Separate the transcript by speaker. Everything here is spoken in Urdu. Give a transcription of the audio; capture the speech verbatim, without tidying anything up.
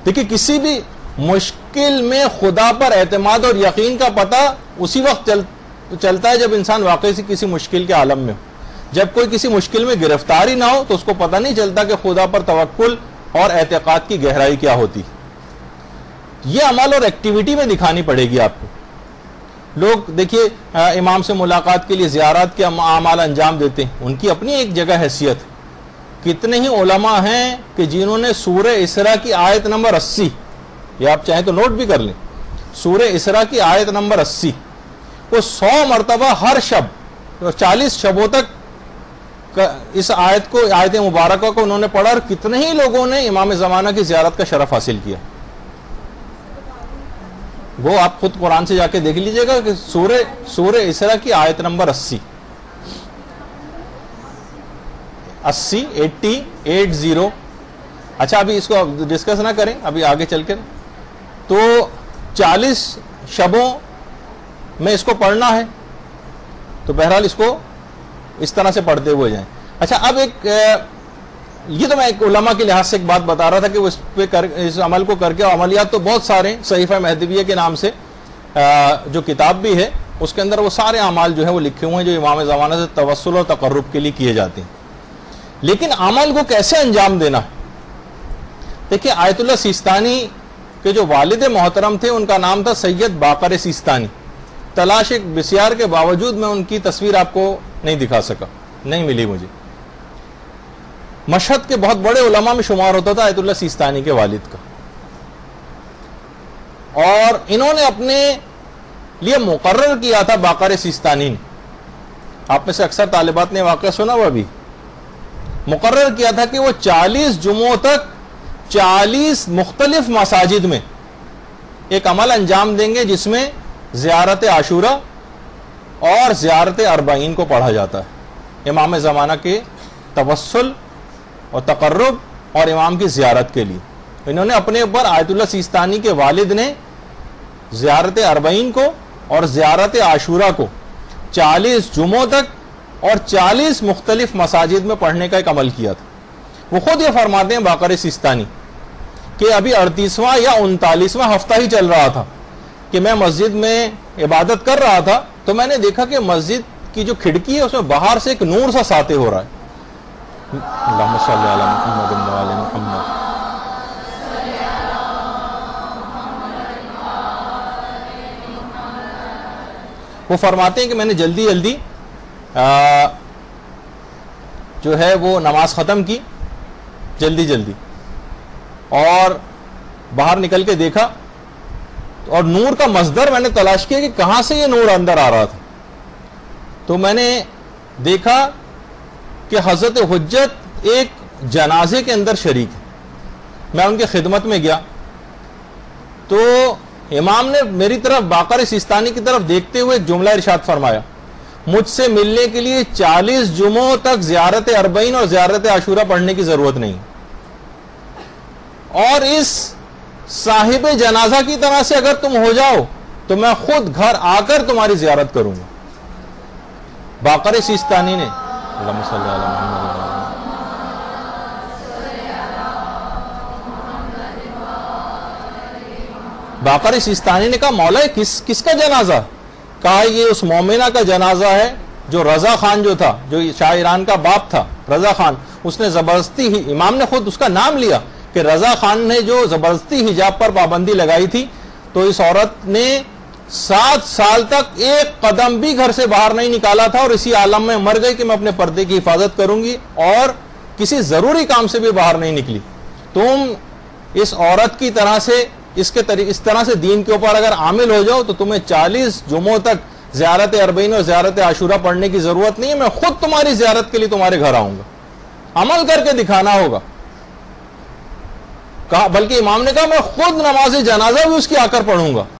Speaker 1: دیکھیے کسی بھی مشکل میں خدا پر اعتماد اور یقین کا پتہ اسی وقت چل چلتا ہے جب انسان واقعی سے کسی مشکل کے عالم میں ہو. جب کوئی کسی مشکل میں گرفتاری نہ ہو تو اس کو پتہ نہیں چلتا کہ خدا پر توکل اور اعتقاد کی گہرائی کیا ہوتی. یہ عمل اور ایکٹیویٹی میں دکھانی پڑے گی آپ کو. لوگ دیکھیے امام سے ملاقات کے لیے زیارات کے اعمال انجام دیتے ہیں, ان کی اپنی ایک جگہ حیثیت. کتنے ہی علماء ہیں کہ جنہوں نے سورہ اسراء کی آیت نمبر اسی, یہ آپ چاہیں تو نوٹ بھی کر لیں, سورہ اسراء کی آیت نمبر اسی کو سو مرتبہ ہر شب چالیس شبوں تک اس آیت کو آیت مبارکہ کو انہوں نے پڑھا, اور کتنے ہی لوگوں نے امام زمانہ کی زیارت کا شرف حاصل کیا. وہ آپ خود قرآن سے جا کے دیکھ لیجئے گا کہ سورہ سورہ اسراء کی آیت نمبر اسی اسی ایٹی ایٹ زیرو. اچھا ابھی اس کو ڈسکس نہ کریں, ابھی آگے چل کر تو چالیس شبوں میں اس کو پڑھنا ہے, تو بہرحال اس کو اس طرح سے پڑھتے ہوئے جائیں. اچھا اب ایک یہ تو میں ایک علماء کے لحاظ سے ایک بات بتا رہا تھا کہ وہ اس پہ کر اس عمل کو کر کے, عملیات تو بہت سارے صحیفہ مہدویہ کے نام سے جو کتاب بھی ہے اس کے اندر وہ سارے اعمال جو ہیں وہ لکھے ہوئے ہیں جو امام زمانہ سے توسل اور تقرب کے لیے کیے جاتے ہیں. لیکن عمل کو کیسے انجام دینا؟ دیکھیں آیت اللہ سیستانی کے جو والد محترم تھے ان کا نام تھا سید باقر سیستانی. تلاش ایک بسیار کے باوجود میں ان کی تصویر آپ کو نہیں دکھا سکا, نہیں ملی مجھے. مشہد کے بہت بڑے علماء میں شمار ہوتا تھا آیت اللہ سیستانی کے والد کا, اور انہوں نے اپنے لیے مقرر کیا تھا باقر سیستانی نے, آپ میں سے اکثر طالبات نے واقعہ سنا ہوا بھی, مقرر کیا تھا کہ وہ چالیس جمعوں تک چالیس مختلف مساجد میں ایک عمل انجام دیں گے جس میں زیارت عاشورہ اور زیارت اربعین کو پڑھا جاتا ہے امام زمانہ کے توسل اور تقرب اور امام کی زیارت کے لیے. انہوں نے اپنے اوپر آیت اللہ سیستانی کے والد نے زیارت اربعین کو اور زیارت عاشورہ کو چالیس جمعوں تک اور چالیس مختلف مساجد میں پڑھنے کا ایک عمل کیا تھا. وہ خود یہ فرماتے ہیں باقر سیستانی کہ ابھی اڑتیسواں یا انتالیسواں ہفتہ ہی چل رہا تھا کہ میں مسجد میں عبادت کر رہا تھا, تو میں نے دیکھا کہ مسجد کی جو کھڑکی ہے اس میں باہر سے ایک نور سا ساطع ہو رہا ہے. اللہم صلی علی محمد و علی محمد. وہ فرماتے ہیں کہ میں نے جلدی جلدی جو ہے وہ نماز ختم کی جلدی جلدی, اور باہر نکل کے دیکھا اور نور کا مصدر میں نے تلاش کیا کہ کہاں سے یہ نور اندر آ رہا تھا. تو میں نے دیکھا کہ حضرت حجت ایک جنازے کے اندر شریک ہے. میں ان کی خدمت میں گیا تو امام نے میری طرف باقر سیستانی کی طرف دیکھتے ہوئے ایک جملہ ارشاد فرمایا, مجھ سے ملنے کے لیے چالیس جمعوں تک زیارت اربعین اور زیارت عاشورہ پڑھنے کی ضرورت نہیں, اور اس صاحب جنازہ کی طرح سے اگر تم ہو جاؤ تو میں خود گھر آ کر تمہاری زیارت کروں گا. باقر سیستانی نے اللہم صلی علی محمد. باقر سیستانی نے کہا مولا کس کس کا جنازہ؟ کہا یہ اس مومنہ کا جنازہ ہے جو رضا خان جو تھا, جو شاہ ایران کا باپ تھا رضا خان, اس نے زبردستی ہی, امام نے خود اس کا نام لیا کہ رضا خان نے جو زبردستی حجاب پر پابندی لگائی تھی, تو اس عورت نے سات سال تک ایک قدم بھی گھر سے باہر نہیں نکالا تھا, اور اسی عالم میں مر گئی کہ میں اپنے پردے کی حفاظت کروں گی, اور کسی ضروری کام سے بھی باہر نہیں نکلی. تم اس عورت کی طرح سے اس کے طریقے اس طرح سے دین کے اوپر اگر عامل ہو جاؤ تو تمہیں چالیس جمعوں تک زیارت اربعین اور زیارت عاشورہ پڑھنے کی ضرورت نہیں ہے, میں خود تمہاری زیارت کے لیے تمہارے گھر آؤں گا. عمل کر کے دکھانا ہوگا. کہا بلکہ امام نے کہا میں خود نماز جنازہ بھی اس کی آ کر پڑھوں گا.